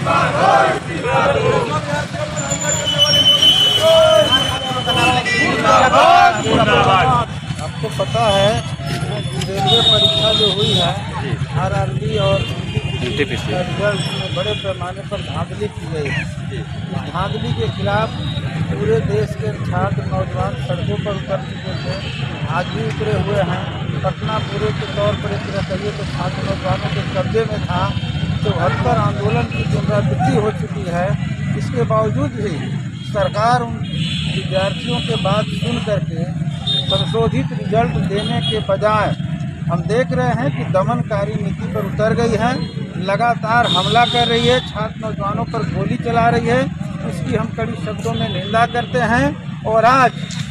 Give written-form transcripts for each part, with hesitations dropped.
आपको पता है रेलवे परीक्षा जो हुई है RRB और NTPC रिजल्ट में बड़े पैमाने पर धांधली की गई है। धांधली के खिलाफ पूरे देश के छात्र नौजवान सड़कों पर उतर चुके थे, आज भी उतरे हुए हैं। पटना पूरे के तौर पर एक तरह कहिए तो छात्र नौजवानों के कब्जे में था। 74 आंदोलन की पुनरावृत्ति हो चुकी है। इसके बावजूद भी सरकार उन विद्यार्थियों के बात सुन करके संशोधित रिजल्ट देने के बजाय हम देख रहे हैं कि दमनकारी नीति पर उतर गई है। लगातार हमला कर रही है, छात्र नौजवानों पर गोली चला रही है। इसकी हम कड़ी शब्दों में निंदा करते हैं। और आज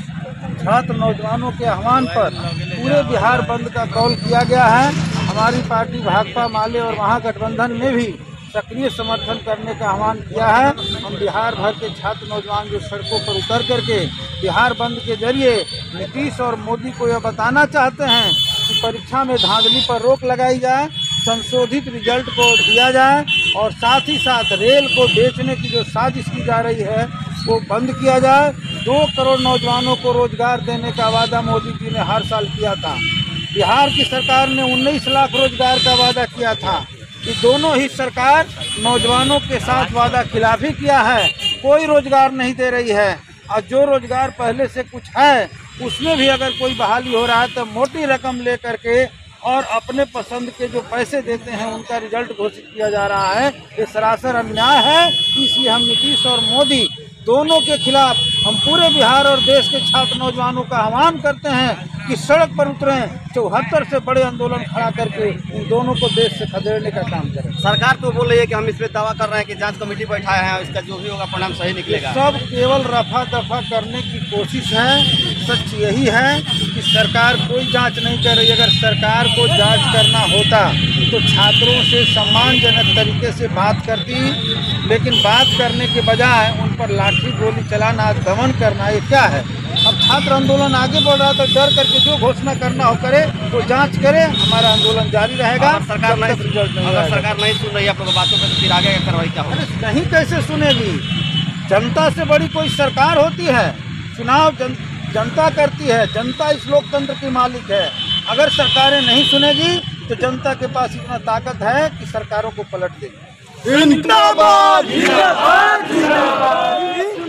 छात्र नौजवानों के आह्वान पर पूरे बिहार बंद का कॉल किया गया है। हमारी पार्टी भाकपा माले और महागठबंधन ने भी सक्रिय समर्थन करने का आह्वान किया है। हम बिहार भर के छात्र नौजवान जो सड़कों पर उतर करके बिहार बंद के जरिए नीतीश और मोदी को यह बताना चाहते हैं कि परीक्षा में धांधली पर रोक लगाई जाए, संशोधित रिजल्ट को दिया जाए और साथ ही साथ रेल को बेचने की जो साजिश की जा रही है वो बंद किया जाए। 2 करोड़ नौजवानों को रोजगार देने का वादा मोदी जी ने हर साल किया था। बिहार की सरकार ने 19 लाख रोजगार का वादा किया था। ये दोनों ही सरकार नौजवानों के साथ वादा खिलाफी किया है, कोई रोजगार नहीं दे रही है। और जो रोजगार पहले से कुछ है उसमें भी अगर कोई बहाली हो रहा है तो मोटी रकम ले करके और अपने पसंद के जो पैसे देते हैं उनका रिजल्ट घोषित किया जा रहा है। ये सरासर अन्याय है। इसलिए हम नीतीश और मोदी दोनों के खिलाफ हम पूरे बिहार और देश के छात्र नौजवानों का आह्वान करते हैं कि सड़क पर उतरें, 74 से बड़े आंदोलन खड़ा करके इन दोनों को देश से खदेड़ने का काम करें। सरकार तो बोल रही है कि हम इस पे दावा कर रहे हैं कि जांच कमेटी बैठाए हैं, इसका जो भी होगा परिणाम सही निकलेगा। सब केवल रफा दफा करने की कोशिश है। सच यही है कि सरकार कोई जांच नहीं कर रही। अगर सरकार को जांच करना होता तो छात्रों से सम्मानजनक तरीके से बात करती, लेकिन बात करने के बजाय उन पर लाठी गोली चलाना, दमन करना, ये क्या है। अब छात्र आंदोलन आगे बढ़ रहा तो डर करके जो घोषणा करना हो करे, तो जांच करे, हमारा आंदोलन जारी रहेगा। सरकार नहीं सुन रही है आपको बातों पर, फिर आगे कार्रवाई क्या होगी? नहीं कैसे सुनेगी? जनता से बड़ी कोई सरकार होती है? चुनाव जनता करती है, जनता इस लोकतंत्र की मालिक है। अगर सरकारें नहीं सुनेगी तो जनता के पास इतना ताकत है कि सरकारों को पलट देगी। जिंदाबाद जिंदाबाद जिंदाबाद।